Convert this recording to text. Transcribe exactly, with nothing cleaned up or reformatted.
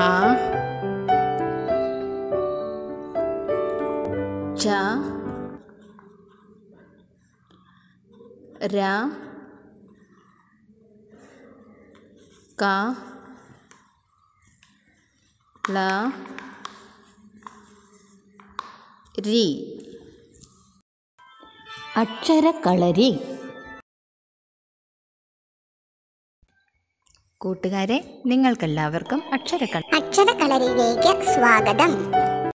ച ര ക ള രി. അക്ഷരക്കളരി. കൂട്ടുകാരെ, നിങ്ങൾക്കെല്ലാവർക്കും അക്ഷരക്കള അക്ഷരക്കളരിയിലേക്ക് സ്വാഗതം.